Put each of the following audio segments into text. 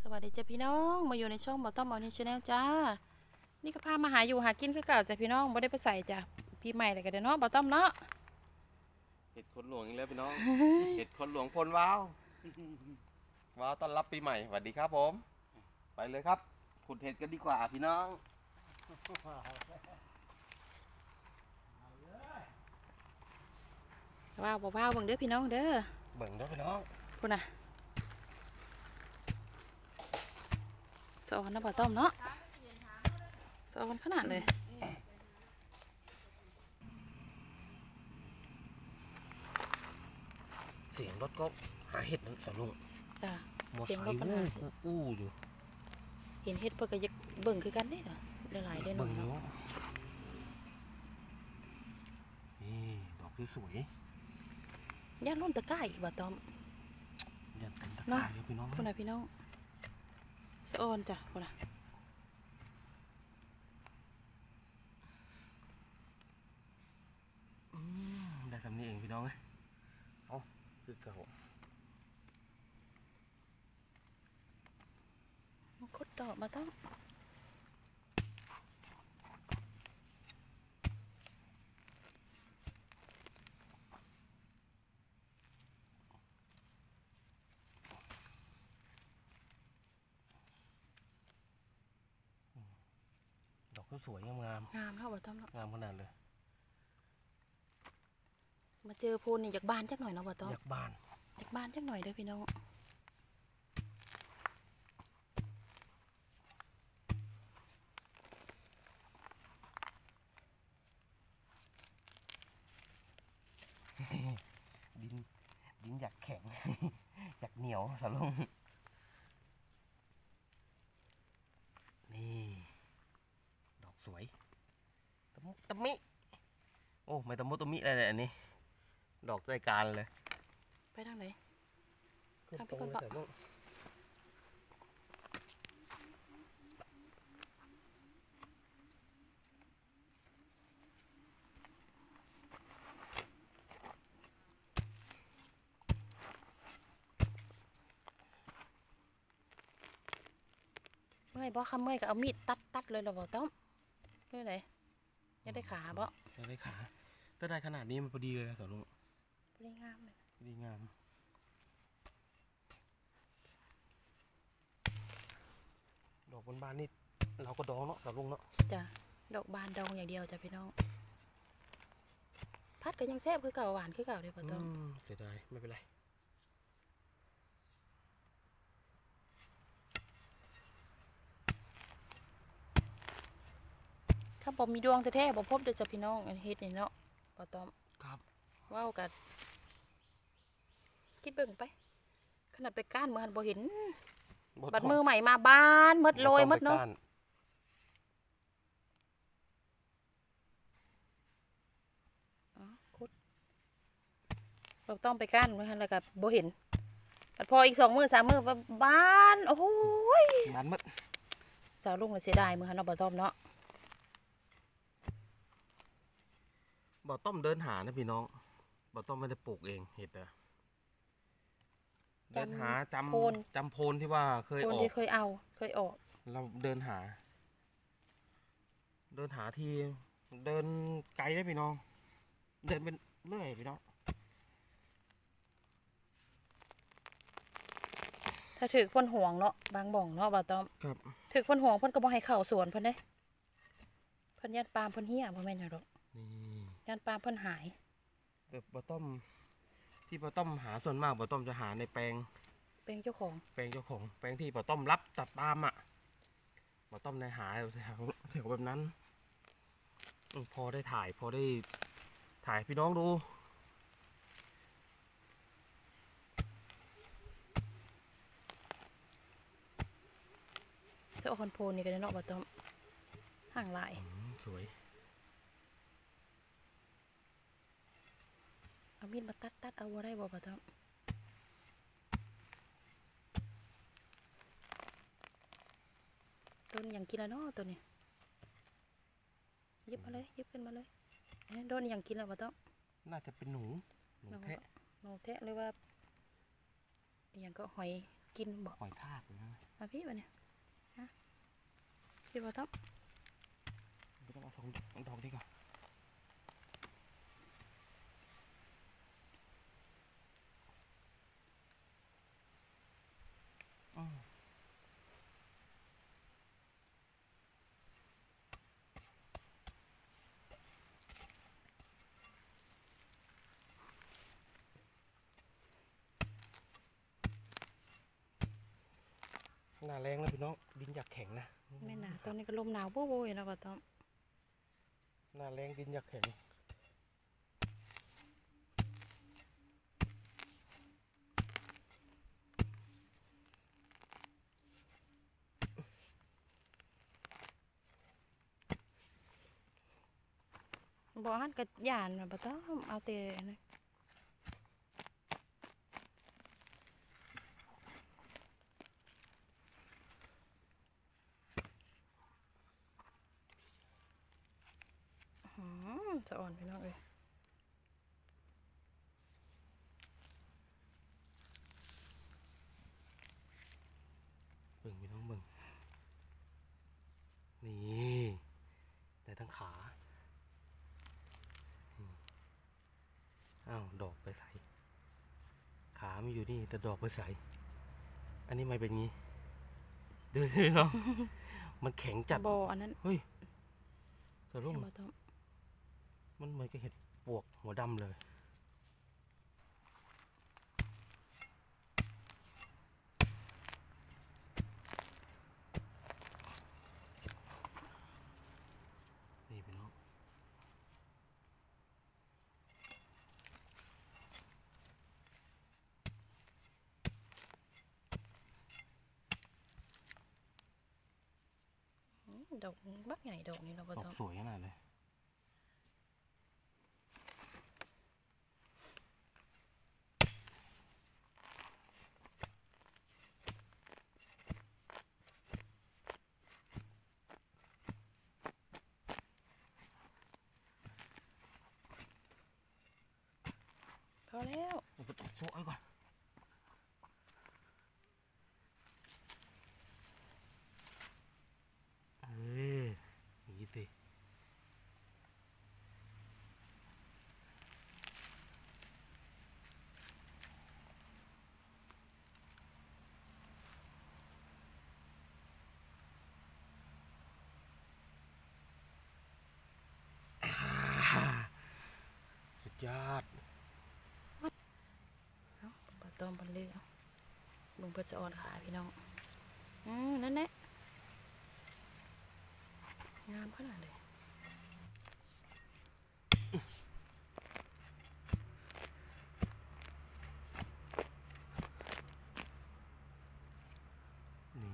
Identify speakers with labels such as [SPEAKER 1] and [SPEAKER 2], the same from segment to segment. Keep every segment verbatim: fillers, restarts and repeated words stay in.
[SPEAKER 1] วัสดีจ้าพี่น้องมาอยู่ในช่องบ่อต้อมบ่อนี่ชาแนลจ้านี่ก็พามาหาอยู่หากินคือเก่าจ้าพี่น้องไม่ได้ไปใส่จ้าพี่ใหม่เลยกันเด้อเนาะบ่อต้อมเนาะ
[SPEAKER 2] เห็ดคนหลวงอีกแล้วพี่น้อง เห็ดคนหลวงพลว้าวว้าวต้อนรับปีใหม่สวัสดีครับผมไปเลยครับขุดเห็ดกันดีกว่าพี่น้อง
[SPEAKER 1] ว้าวว้าวเบิ่งเด้อพี่น้องเด้อ
[SPEAKER 2] เบิ่งเด้อพี่น้อง
[SPEAKER 1] พูดนะสอนนะบ่อต้อมเนาะสอนขนาดเลย
[SPEAKER 2] เสียงรถก็หาเห็ดนั่นสลุง
[SPEAKER 1] จ้า
[SPEAKER 2] เสียงรถมันอู้อยู่
[SPEAKER 1] เห็นเห็ดเพื่อก็ยักเบิ่งคือกันได้เหรอหลายๆได้หน่อยเนาะ
[SPEAKER 2] นี่ดอกสวย
[SPEAKER 1] ย่านล้นตะก้าอีกบ่อต้อม
[SPEAKER 2] ย่านต้นตะก้าพี่น้อง
[SPEAKER 1] พูดนะพี่น้องสอนจ้ะพูดนะ
[SPEAKER 2] ได้คำนี้เองพี่น้องเลยเอาคือเก่า
[SPEAKER 1] คุดดอกมาต้อง
[SPEAKER 2] ดอกก็สวยงามงาม
[SPEAKER 1] งามเท่าบ่ต้อม
[SPEAKER 2] งามขนาดเลย
[SPEAKER 1] มาเจอโพนนี่อยากบานจักหน่อยเนาะบ่ต้อม
[SPEAKER 2] อยากบาน
[SPEAKER 1] อยากบานจักหน่อยเด้อพี่น้อง
[SPEAKER 2] ดินดินอยากแข็ง อยากเหนียวสลุงนี่ดอกสวยตะมุตะมิโอ้ไม่ตะมุตะมิอะไรเลยอันนี้ดอกใจการเลย
[SPEAKER 1] ไปทางไหน
[SPEAKER 2] ทางไปก่อนปะ
[SPEAKER 1] เมื่อยบ่คำเมื่อยก็เอามีดตัดตัดเลยเราบอกต้องเมื่อไหร่จะได้ขาบ่
[SPEAKER 2] จะได้ขาถ้าได้ขนาดนี้มันพอดีเลยสาวลุง
[SPEAKER 1] พอดีงามเลย
[SPEAKER 2] พอดีงามดอกบนบานนี่เราก็ดองเนาะสาวลุงเนาะ
[SPEAKER 1] จ้ะดอกบานดองอย่างเดียวจ้ะพี่น้องพัดก็ยังแซ่บคือเก่าหวานคือเก่าเลยบ่ต้อง
[SPEAKER 2] เสียดายไม่เป็นไร
[SPEAKER 1] ถ้าบ่มีดวงแท้ๆบ่พบเด้อจ้ะพี่น้องอันเฮ็ดนี่เนาะบ่ต้อง
[SPEAKER 2] ครับ
[SPEAKER 1] ว้าวกันคิดเบิ่งไปขนาดไปก้านมือหันบ่เห็นบัดมือใหม่มาบานมดโรยมดเนาะเราต้องไปก้านมือหันแล้วกับบ่เห็นบัดพออีกสองมือสามมือบานโอ้ย
[SPEAKER 2] บานมด
[SPEAKER 1] สาวลุงเลยเสียดายมือหันเนาะบ่ต้อมเนาะ
[SPEAKER 2] บ่ต้มเดินหานะพี่น้องบ่ต้มไม่ได้ปลูกเองเห็ดอะเดินหาจำโพนจำโพนที่ว่าเคยออก
[SPEAKER 1] ที่เคยเอาเคยออก
[SPEAKER 2] เราเดินหาเดินหาที่เดินไกลได้พี่น้องเดินเป็นเรื่อยพี่น้อง
[SPEAKER 1] ถ้าถือพ่นห่วงเนาะบางบ่องเนาะบ่ต้อม
[SPEAKER 2] ครับ
[SPEAKER 1] ถือพ่นห่วงพ่นก็บ่ให้เข้าสวนเพิ่นเด้เพิ่นยัดปาล์มเพิ่นเหี้ยบ่แม่นหยังดอกยัดปาล์มเพิ่นหาย
[SPEAKER 2] แบบบ่ต้มที่บ่ต้มหาส่วนมากบ่ต้มจะหาในแปลง
[SPEAKER 1] แปลงเจ้าของ
[SPEAKER 2] แปลงเจ้าของแปลงที่บ่ต้มรับตัดปาล์มอ่ะบ่ต้มในหาแถวแถวแบบนั้นพอได้ถ่ายพอได้ถ่ายพี่น้องดู
[SPEAKER 1] เจ้าคอนโพนนี่ก็ได้เนาะบ่ต้อมห่างหลาย
[SPEAKER 2] สวย
[SPEAKER 1] เอามีดมาตัดตัดเอาได้บ่บ่ต้อมต้นอย่างกินแล้วเนาะตัวนี้ยิบมาเลยยิบขึ้นมาเลยโดนอย่างกินแล้วบ่ต้อม
[SPEAKER 2] น่าจะเป็นหนูหนูแทะ
[SPEAKER 1] หนูแทะหรือว่าอย่างก็หอยกินบ่
[SPEAKER 2] หอยทากนะ
[SPEAKER 1] มาพี่มาเนี่ยฮะพี่บ่ต้อง
[SPEAKER 2] ไม่ต้องเอาสองดอกดีกว่าอืมหน้าแรงแล้วพี่น้องดินอยากแข็งนะ
[SPEAKER 1] แม่นหนาตอนนี้ก็ลมหนาวโว้ยๆนะบ่ต้อง
[SPEAKER 2] หน้าแรงดินอยากแข็ง
[SPEAKER 1] บ่หันกระยานน่ะบ่ต้องเอาแต่นะอื้อหือสะอ่อนพี่น้องเอ้ย
[SPEAKER 2] เบิ่งพี่น้องเบิ่งนี่ได้ทั้งขาอืมอ้าวดอกไปใส่ขาไม่อยู่นี่แต่ดอกไปใส่อันนี้ไม่เป็นงี้ดูสิพี่น้อง มันแข็งจัด
[SPEAKER 1] บ่อันนั้น
[SPEAKER 2] เฮ้ยสรุป
[SPEAKER 1] บ่ต้อง
[SPEAKER 2] มันเหมือนกับเห็ดปวกหัวดำเลยนี่พี่น้อง
[SPEAKER 1] อื้อดอกบักใหญ่ดอกนี้เราบ่
[SPEAKER 2] ดอ
[SPEAKER 1] ต้
[SPEAKER 2] ก
[SPEAKER 1] อง
[SPEAKER 2] สวยขนาดเลย
[SPEAKER 1] พอแล้ว
[SPEAKER 2] เอาไปตัดโซ่ไว้ก่อนเอ้ยอย่างนี้สิสุดยอด
[SPEAKER 1] เอ้าบ่ต้องบ่เลยเอาลุงเพิ่นสะอ่อนขาพี่น้องอืมนั่นแหละงามขนาดเลย
[SPEAKER 2] นี่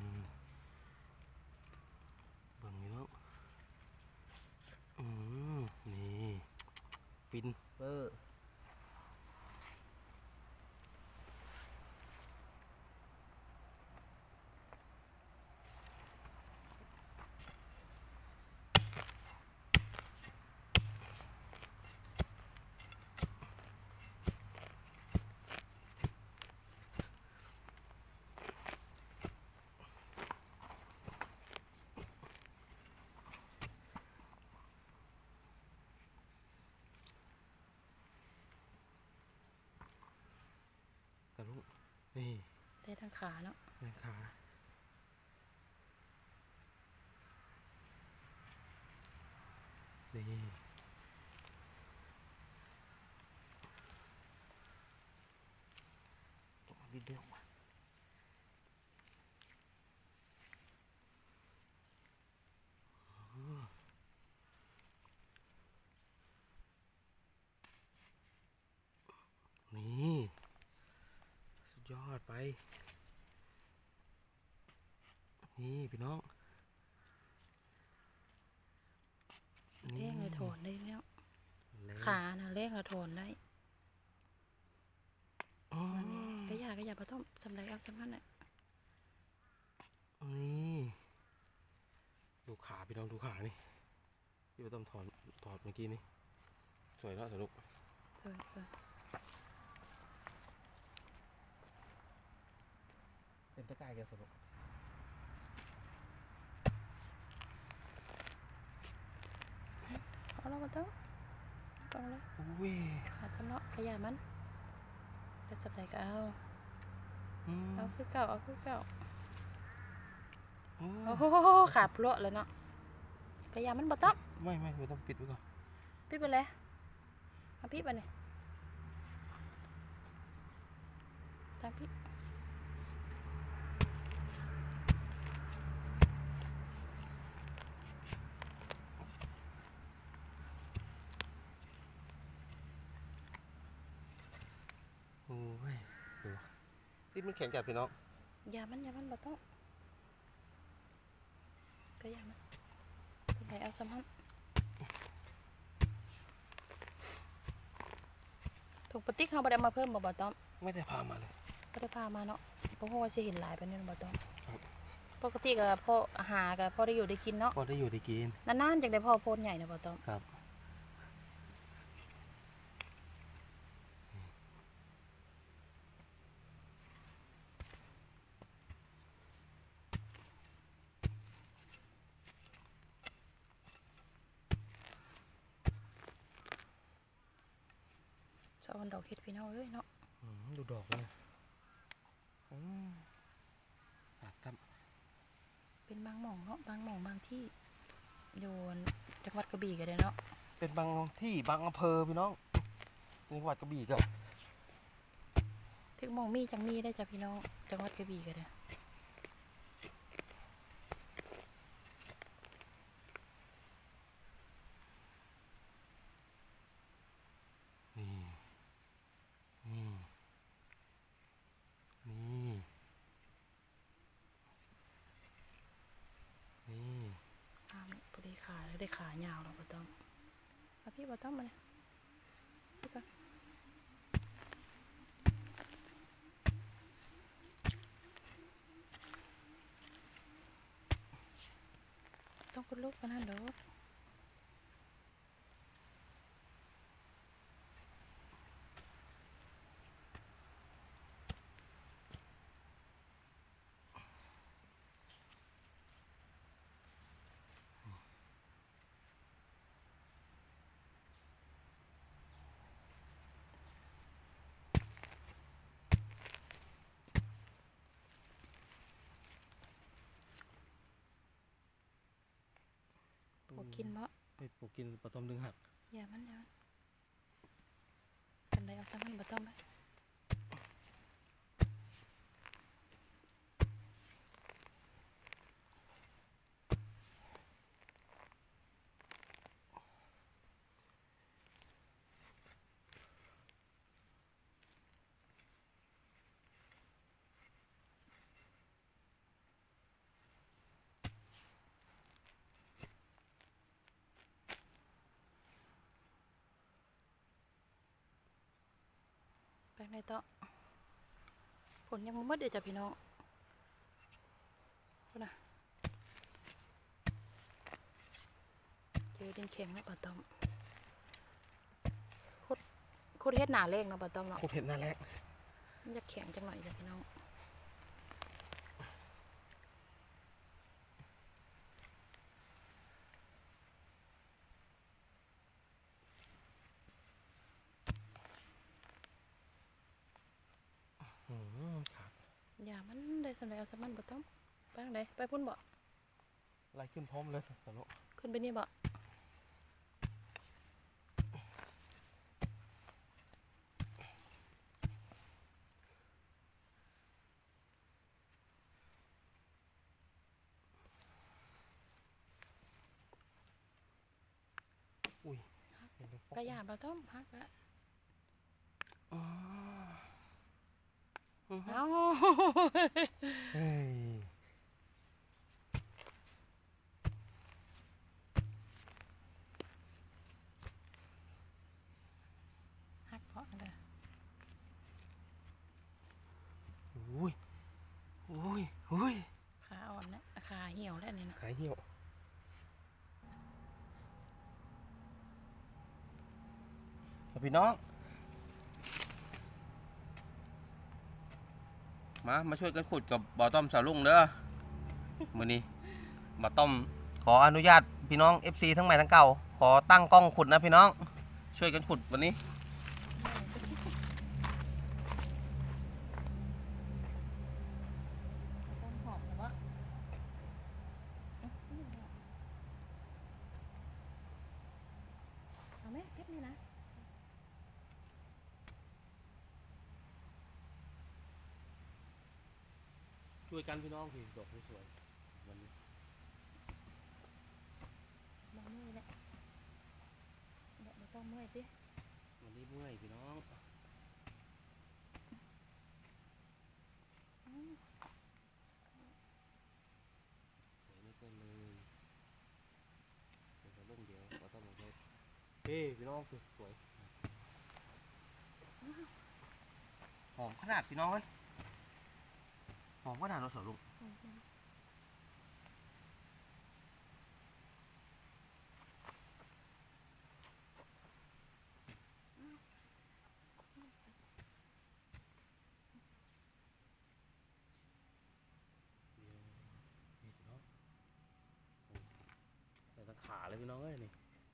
[SPEAKER 2] เบิ่งนี่แล้วอืมนี่ฟินเปอร์กระลุกนี่
[SPEAKER 1] ได้ทั้งขาเนาะ
[SPEAKER 2] แม่ขานี่ต้องเอาดินเดียวมาอืมนี่สุดยอดไป นี่พี่น้อง
[SPEAKER 1] เร่งเลยถอนได้แล้ว
[SPEAKER 2] แล้ว
[SPEAKER 1] ขาน่ะเร่งแล้วถอนได้
[SPEAKER 2] อ๋อ
[SPEAKER 1] นั่นนี่ก็อยากก็อยากบ่ต้องสำไรเอาสำคัญน่ะ
[SPEAKER 2] นี่ดูขาพี่น้องดูขานี่ที่เราต้องถอดถอดเมื่อกี้นี่สวยแล้วสรุป
[SPEAKER 1] สวยสวย
[SPEAKER 2] เต็มตะกร้าแกสรุปอุ้ย
[SPEAKER 1] เอาทำเนาะขยะมันแล้วจับไหนก็เอา
[SPEAKER 2] อืม
[SPEAKER 1] เอาคือเก่าเอาคือเก่า
[SPEAKER 2] โอ้
[SPEAKER 1] โอ้โหขาพลวเลยเนาะขยะมันบ่ต้อง
[SPEAKER 2] ไม่ไม่ไม่ต้องปิดไว้ก่อน
[SPEAKER 1] ปิดไปเลยเอาปิดไปนี่ตามปิด
[SPEAKER 2] โอ้ยดูนี่มันแข็งจัดพี่น้อง
[SPEAKER 1] ยามันยามันบ่ต้องก็ยามันตัวไหนเอาซ้ำมันถุงพลาสติกเขาบ่ได้มาเพิ่มบ่บ่ต้อง
[SPEAKER 2] ไม่ได้พามาเลย
[SPEAKER 1] บ่ได้พามาเนาะเพราะว่าสิเห็นหลายปานนี้บ่ต้อง
[SPEAKER 2] ครับ
[SPEAKER 1] ปกติก็พอหาก็พอได้อยู่ได้กินเนาะ
[SPEAKER 2] พอได้อยู่ได้กิน
[SPEAKER 1] นานๆจังได้พอโพนใหญ่นะบ่ต้อง
[SPEAKER 2] ครับ
[SPEAKER 1] สะออนดอกเฮ็ดพี่น้องเอ้ยเนาะ
[SPEAKER 2] อืมดูดอกเลยอืมอ่ะครับ
[SPEAKER 1] เป็นบางหม่องเนาะบางหม่องบางที่อยู่จังหวัดกระบี่ก็ได้เนาะ
[SPEAKER 2] เป็นบางที่บางอำเภอพี่น้องจังหวัดกระบี่ก็
[SPEAKER 1] ถึงหม่องมีจังมีได้จ้ะพี่น้องจังหวัดกระบี่ก็ได้
[SPEAKER 2] นี่นี่นี่นี่
[SPEAKER 1] อ้าวพอดีขาแล้วได้ขายาวแล้วบ่ต้องเอาพี่บ่ต้องมาเลยพี่ก่อนต้องกดลูกปานนั้นดอก พวกกินบ่
[SPEAKER 2] ไปปลูกกินปลาต้มดึงหัก
[SPEAKER 1] อย่ามันอย่ามันกันได้เอาซ้ำมันบ่ต้องไป ไปไหนต่อผลยังบ่หมดเดี๋ยวจ้ะพี่น้องพุ่นน่ะเจอดินแข็งแล้วปะต้อมโคตรโคตรเฮ็ดหนาแรงเนาะปะต้อมเนาะ
[SPEAKER 2] โคตรเห็ดหน้าแรก
[SPEAKER 1] มันจะแข็งจังหน่อยจ้ะพี่น้อง
[SPEAKER 2] อืมขาด
[SPEAKER 1] อย่ามันได้สำไรเอาซ้ำมันบ่ต้อมไปทางใดไปพุ่นบ่
[SPEAKER 2] ไล่ขึ้นพร้อมเลยสนุก
[SPEAKER 1] ขึ้นไปนี่บ่
[SPEAKER 2] อุ้ย
[SPEAKER 1] กระยาบ่ต้อมฮักละ
[SPEAKER 2] อ๋อ
[SPEAKER 1] เอ้า
[SPEAKER 2] เฮ้ย
[SPEAKER 1] ฮักเพาะเด้อ
[SPEAKER 2] อุ้ยอุ้ยอุ้ย
[SPEAKER 1] ขาอ่อนนะขาเหี่ยวแล้วนี่นะ
[SPEAKER 2] หายเหี่ยวพี่น้องมามาช่วยกันขุดกับบ่อต้อมสาวลุงเด้อมื้อนี้บ่อต้อมขออนุญาตพี่น้อง เอฟ ซี ทั้งใหม่ทั้งเก่าขอตั้งกล้องขุดนะพี่น้องช่วยกันขุดวันนี้
[SPEAKER 1] ต้นหอมแต่ว่าเอาไหมเก็บนี่นะ
[SPEAKER 2] ช่วยกันพี่น้องพี่ดอกสวยๆวันนี้
[SPEAKER 1] บางมือแหละเดี๋ยวไม่ต้องเมื่อยสิ
[SPEAKER 2] วันนี้เมื่อยพี่น้องสวยไม่เกินเลยเดี๋ยวจะลงเดียวก็ต้องลงเพชรเฮ้พี่น้องคือสวยหอมขนาดพี่น้องเว้ยหอมขนาดเราสวยลูกแต่ตั้งขาเลยพี่น้องเอ้ยนี่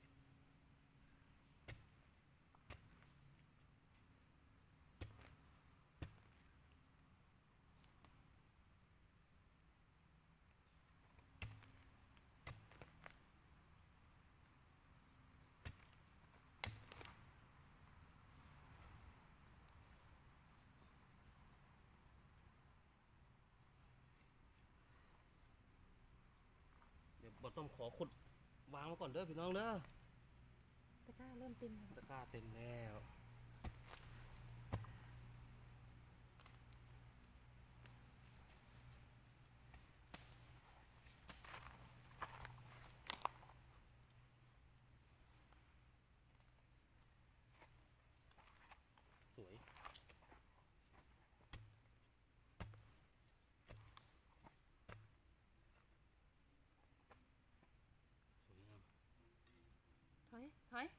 [SPEAKER 2] เดี๋ยวบอต้มขอขุดวางไว้ก่อนเด้อพี่น้องเด้อ
[SPEAKER 1] ตะกร้าเริ่มเต็มแล้ว
[SPEAKER 2] ตะกร้าเต็มแล้วสวยสวยงาม
[SPEAKER 1] ถอยถอย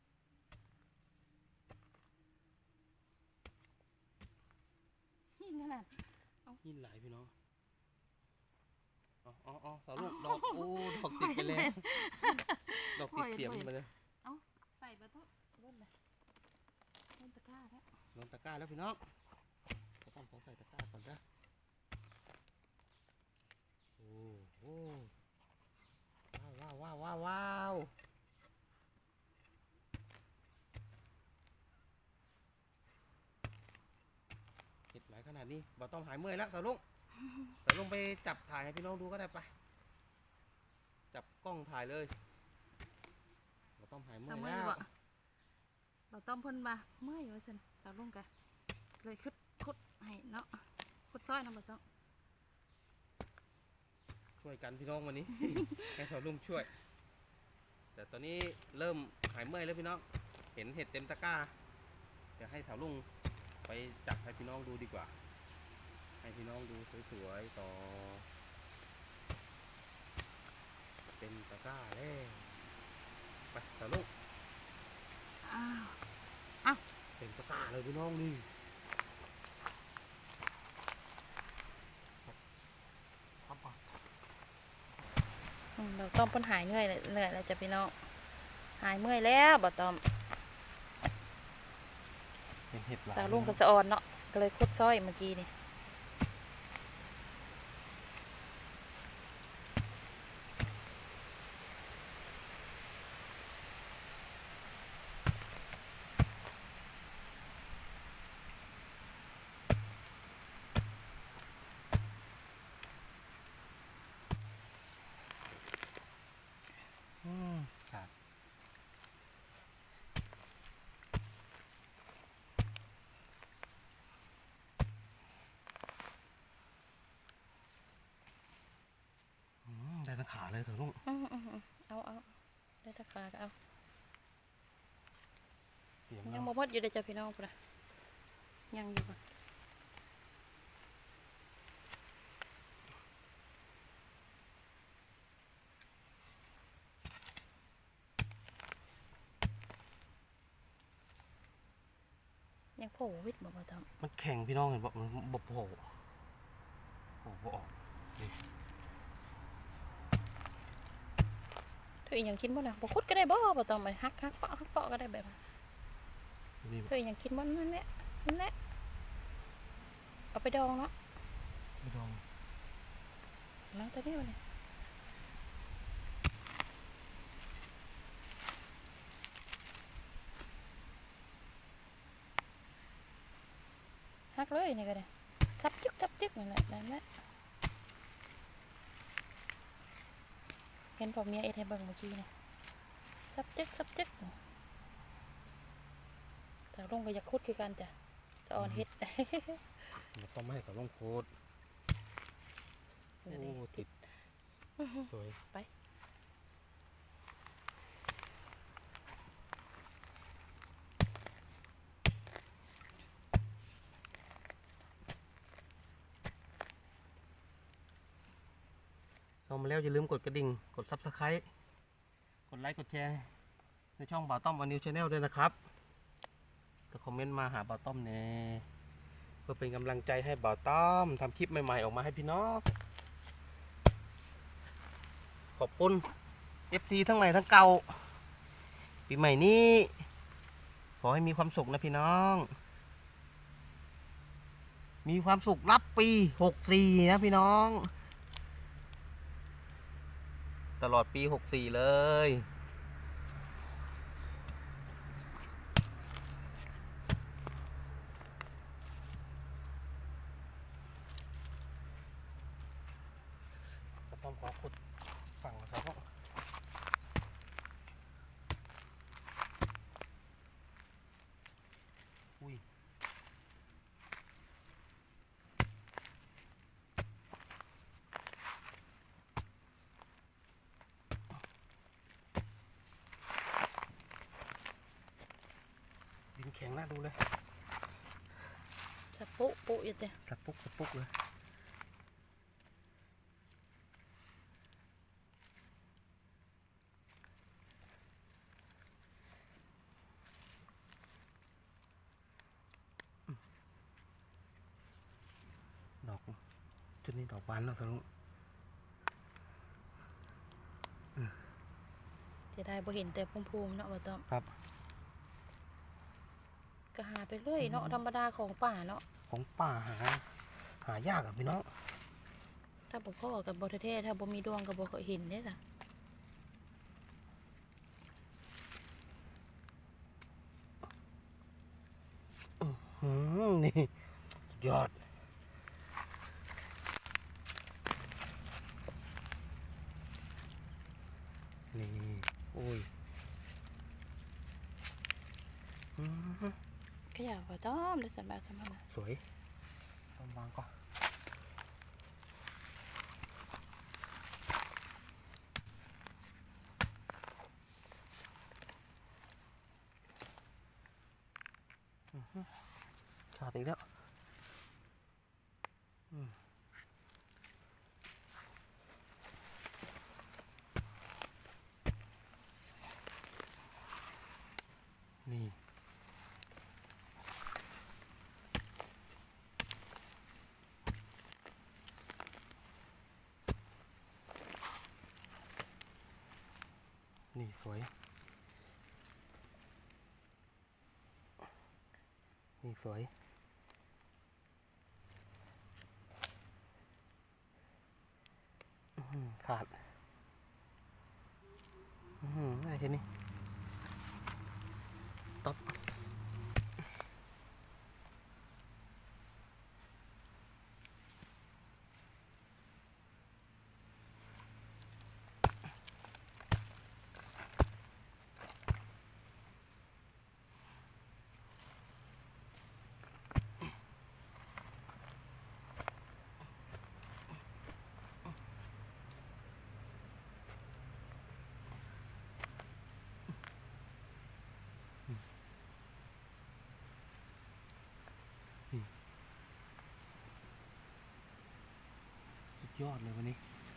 [SPEAKER 1] นี่ขนาด
[SPEAKER 2] หินหลายพี่น้องอ๋ออ๋ออ๋อสาวลูกดอกโอ้ดอกติดไปแล้วดอกติดเสียมไปเลย
[SPEAKER 1] ใส่มาทุกรุ่นเลยรุ่นตะกร้าแล้ว
[SPEAKER 2] ลงตะกร้าแล้วพี่น้องก็ต้องขอใส่ตะกร้าก่อนนะโอ้โหว้าวว้าวว้าวว้าวเห็ดหลายขนาดนี้บ่ต้องหายเมื่อยแล้วสาวลุงสาวลุงไปจับถ่ายให้พี่น้องดูก็ได้ไปจับกล้องถ่ายเลยบ่ต้องหายเมื่อยแล้ว
[SPEAKER 1] เราต้มพ่นมาเมื่อยว่าสันสาวลุงกันเลยคุดคุดให้เนาะคุดซอยน้ำบ่ต้อง
[SPEAKER 2] ช่วยกันพี่น้องวันนี้ ให้สาวลุงช่วย แต่ตอนนี้เริ่มหายเมื่อยแล้วพี่น้องเห็นเห็ดเต็มตะกร้าเดี๋ยวให้สาวลุงไปจับให้พี่น้องดูดีกว่าให้พี่น้องดูสวยๆต่อเต็มตะกร้าแล้วไปสาวลุง
[SPEAKER 1] อ้าว
[SPEAKER 2] เต็มตะกร้าเลยพี่น้องนี่ครับครับ
[SPEAKER 1] อืมเราต้มพ่นหายเหนื่อยเลยเหนื่อยแล้วจ้ะพี่น้องหายเมื่อยแล้วบ่ต้อม
[SPEAKER 2] เป็นเห็ดหลาย
[SPEAKER 1] สาวลุงกับสะออนเนาะก็เลยคุดซอยเมื่อกี้นี่
[SPEAKER 2] อืมครับอืมได้ทั้งขาเลยสาวลุง
[SPEAKER 1] อืมอืมอืมเอาเอาได้ตะขาก็เอา
[SPEAKER 2] เตรียม
[SPEAKER 1] ยั
[SPEAKER 2] แล้
[SPEAKER 1] ง
[SPEAKER 2] ว
[SPEAKER 1] บ่หมดอยู่เด้อจ้ะพี่น้องพุ่นน่ะยังอยู่บ่ยังโผล่วิทย์บ่บ่ต้อม
[SPEAKER 2] มันแข็งพี่น้องเห็นบอกมันบกโผล่โผล่บ่ออกนี่
[SPEAKER 1] ถ้าอีหยังกินบ่น่ะบ่คุดก็ได้บ่บ่ต้องไปฮักฮักเปาะฮักเปาะก็ได้แบบนั้น
[SPEAKER 2] นี่
[SPEAKER 1] เธอยังกินมันนั่นแหละนั่นแหละเอาไปดองเนาะ
[SPEAKER 2] ไม่ดอง
[SPEAKER 1] น้องตัวนี้มันฮักเลยนี่ก็ได้ซับจึ๊กซับจึ๊กนั่นแหละนั่นแหละเห็นพอเมียเอ็ดให้เบิ่งเมื่อกี้นะซับจึ๊กซับจึ๊กแต่ลงไปอยากคุดคือกันจ้ะสะออนเฮ็ด
[SPEAKER 2] แล้วก็ไม่ให้เขาลงโคตรโอ้ติดสวย
[SPEAKER 1] ไป
[SPEAKER 2] เข้ามาแล้วอย่าลืมกดกระดิ่งกดซับสไครต์กดไลค์กดแชร์ในช่องบ่าวต้อมวันนิวชาแนลด้วยนะครับก็คอมเมนต์มาหาบ่าวต้อมแน่เพื่อเป็นกำลังใจให้บ่าวต้อมทำคลิปใหม่ๆออกมาให้พี่น้องขอบคุณ เอฟ ซี ทั้งใหม่ทั้งเก่าปีใหม่นี้ขอให้มีความสุขนะพี่น้อง มีความสุขรับปีหกสี่นะพี่น้องตลอดปีหกสี่เลยกระป้อมขอขุดฝั่งนะครับพ่ออุ้ยดินแข็งน่าดูเลย
[SPEAKER 1] สะปุปุอยู่จ้ะ
[SPEAKER 2] กระปุกกระปุกเลยดอกจุดนี้ดอกบานแล้วทะลุ
[SPEAKER 1] จะได้บ่เห็นแต่ภูมิๆเนาะบ่ต้อง
[SPEAKER 2] ครับ
[SPEAKER 1] ก็หาไปเรื่อยเนาะธรรมดาของป่าเนาะ
[SPEAKER 2] ของป่าหาหายากอ่ะพี่น้อง
[SPEAKER 1] ถ้าบ่พ่อกับบ่แท้ๆถ้าบ่มีดวงก็บ่เคยเห็นเด้ล่ะ
[SPEAKER 2] อืมนี่สุดยอดนี่โอ้ยอืม
[SPEAKER 1] ก็อยากบ่ต้อมได้สันบาสมันน่ะ
[SPEAKER 2] สวยต้องวางก่อนอื้อหือขาดอีกแล้วอืมนี่นี่สวยนี่สวยอื้อหือขาดอื้อหืออะไรแค่นี้ต๊อบสุดยอดเลยวันนี้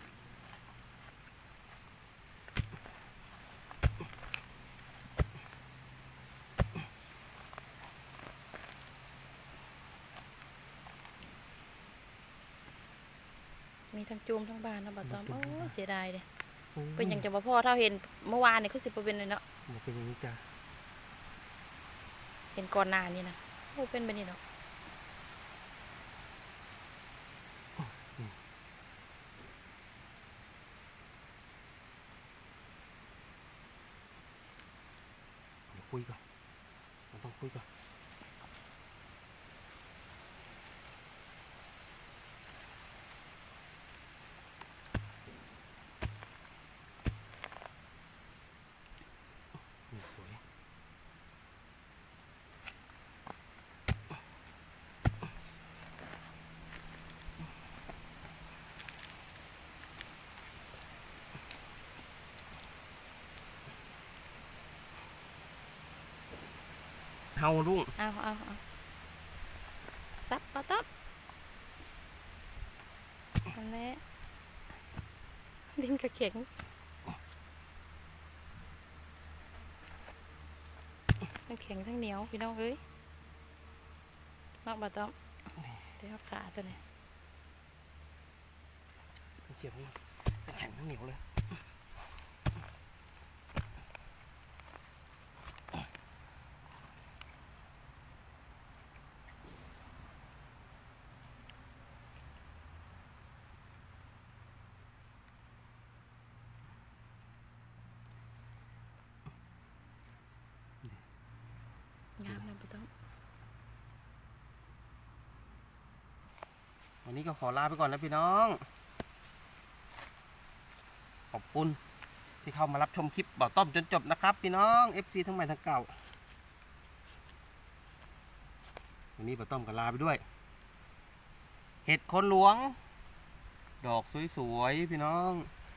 [SPEAKER 1] มีทั้งจูมทั้งบานเนาะบ่ต้อม
[SPEAKER 2] มีทั้
[SPEAKER 1] โอ้
[SPEAKER 2] งจูมทั้งบาน
[SPEAKER 1] เสียดายเด้
[SPEAKER 2] โอ้ย
[SPEAKER 1] เป็นหยังจะบ่พอเท่าเห็นเมื่อวานนี่คือสิบ่เป็นเลยเนาะ
[SPEAKER 2] มันเป็นอย่างนี้จ้ะ
[SPEAKER 1] เห็ห็นก่อนหน้านี้นะโอ้เป็นแบบนี้เนาะ
[SPEAKER 2] เดี๋ยวคุยก่อนมันต้องคุยก่อนนี่สวยเฮาลุง
[SPEAKER 1] เอาเอาเอาซับเอาต๊อบอันนี้ดินกระเข็งทั้งแข็งทั้งเหนียวพี่น้องเอ้ยนอกบาต๊อบเดี๋ยวขาตัวนี้
[SPEAKER 2] เจ็บมันแข็งทั้งเหนียวเลย
[SPEAKER 1] งามเลยบาต๊อบ
[SPEAKER 2] วันนี้ก็ขอลาไปก่อนนะพี่น้อง ขอบคุณที่เข้ามารับชมคลิปบ่าวต้อมจนจบนะครับพี่น้อง เอฟ ซี ทั้งใหม่ทั้งเก่า วันนี้บ่าวต้อมก็ลาไปด้วย เห็ดโคนหลวง ดอกสวยๆพี่น้อง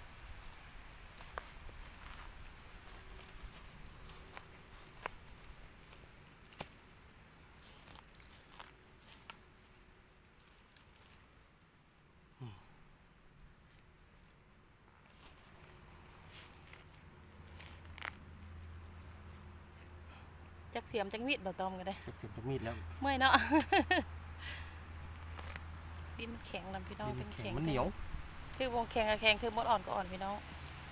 [SPEAKER 1] จักเสียมจักมีดบาต๊อบก็ได้
[SPEAKER 2] จากเสียบจากมีดแล้ว
[SPEAKER 1] เมื่อยเนาะ ดินแข็งนำพี่น้อง
[SPEAKER 2] ดิ
[SPEAKER 1] เป็น น
[SPEAKER 2] แข็
[SPEAKER 1] แข็
[SPEAKER 2] ง
[SPEAKER 1] ง
[SPEAKER 2] มันเหนียว
[SPEAKER 1] คือวงแข็งกับแข็งคือมดอ่อนก็อ่อนพี่น้อง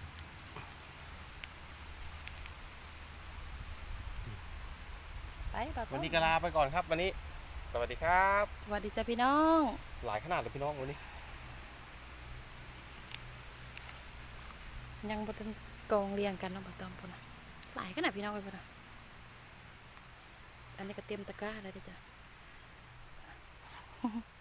[SPEAKER 1] ไปบาต๊อบ
[SPEAKER 2] วันนี้ก็ลาไปก่อนครับวันนี้ สวัสดีครับ
[SPEAKER 1] สวัสดีจ้ะพี่น้อง
[SPEAKER 2] หลายขนาดเลยพี่น้องวันนี้
[SPEAKER 1] ยังบนกองเรียงกันเนาะบาต๊อบพุ่นน่ะหลายขนาดพี่น้องเลยพุ่นน่ะอันนี้ก็เตรียมตะกร้าแล้วเด้อจ้ะ